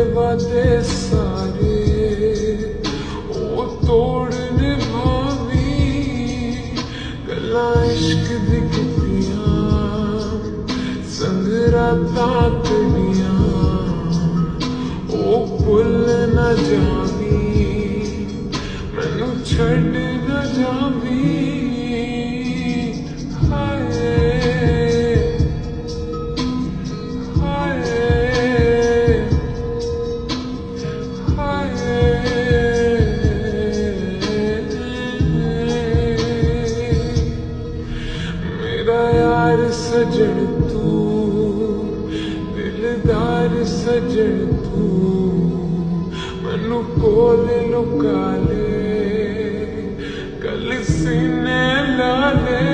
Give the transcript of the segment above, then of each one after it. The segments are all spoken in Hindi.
वादे सारे वो तोड़ निभावी, गल्ला इश्क दी कीतियां संग रातां कड़ियां वो भुल न जावी, मैनू छड्ड न जावी। सजन तू दिलदार सजन तू, मैनू कोल लुका ले कल सीने ला ले।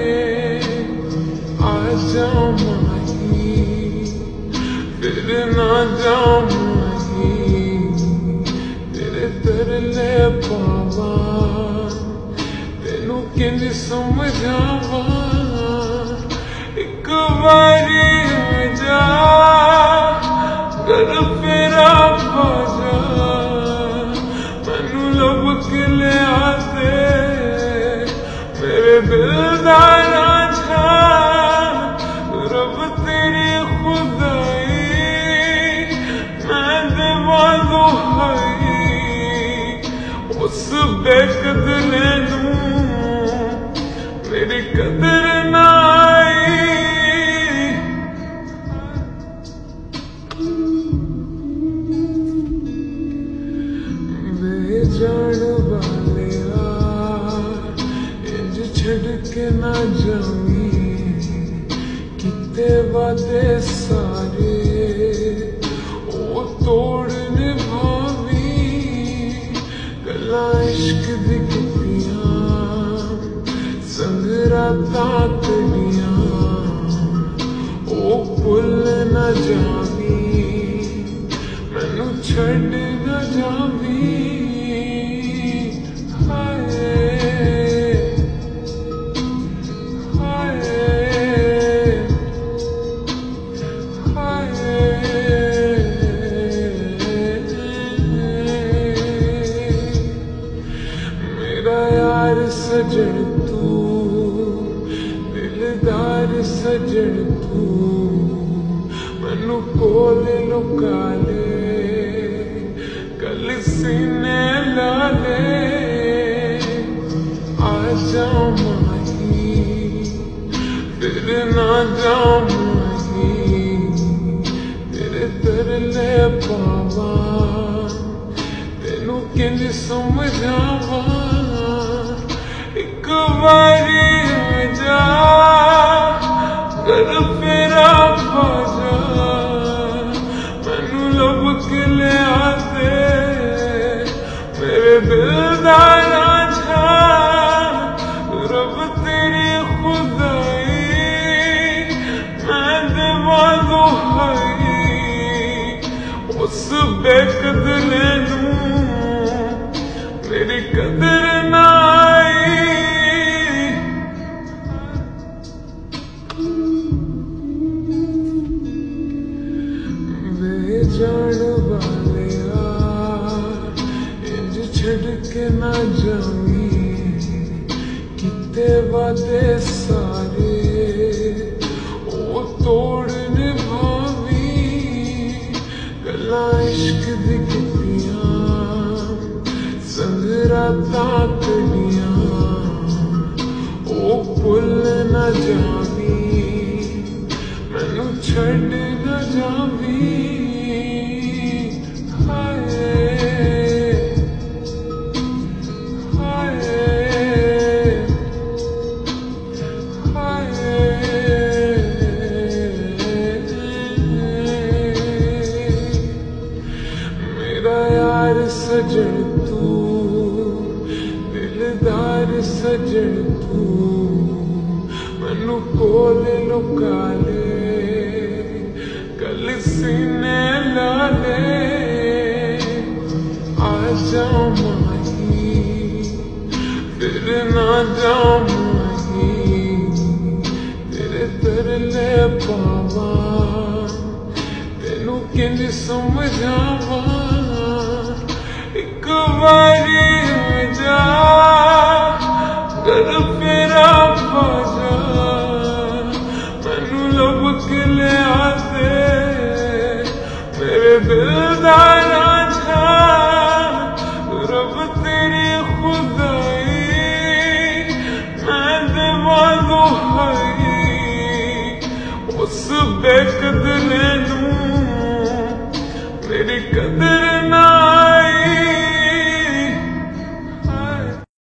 आ जाओ माही फिर ना जाओ माही, तेरे तरले पावा तेनू किंज समझावा। एक बारी जा कर फेरा बाजा, मैनू लब के ले आते मेरे दिलदारा छा। रब तेरी खुदाई मैं देवा दुहाई, उस बेकदरे नू मेरी कदर ना जान वाले इंज छड़ के ना जावी, किते वादे सारे वो तोड़ निभावी, गल्ला इश्क दी कीतियां संग रातां कड़ियां वो भुल न जावी, मैनू छड्ड न जावी। सजन तू दिलदार सजन तू, मैनू कोल लुका ले कल सीने ला ले। आ जाओ माही फिर ना जाओ माही, तेरे तरले पावा तेनू किंज समझावा। एक बारी जा कर फेरा बाजा, मैनू लब के ले आते मेरे दिलदारा छा। रब तेरी खुदाई मैं देवा दुहाई, उस बेकदरे नू मेरी कदर ना जान वाले इंज छड़ के ना जावी, किते वादे सारे वो तोड़ निभावी, गल्ला इश्क दी कीतियां संग रातां कड़ियां वो भुल न जावी, मैनू छड्ड न जावी। सजन तू दिलदार सजन तू, मैनू कोल लुका ले कल सीने ला ले। आ जाओ माही फिर ना जाओ माही, तेरे तरले पावा तेनू किंज समझावा एक बारी आजा घर फेरा पाजा मैनू लब के ले आते मेरे दिलदारा छा रब तेरी खुदाई मैं देवा दुहाई उस बेट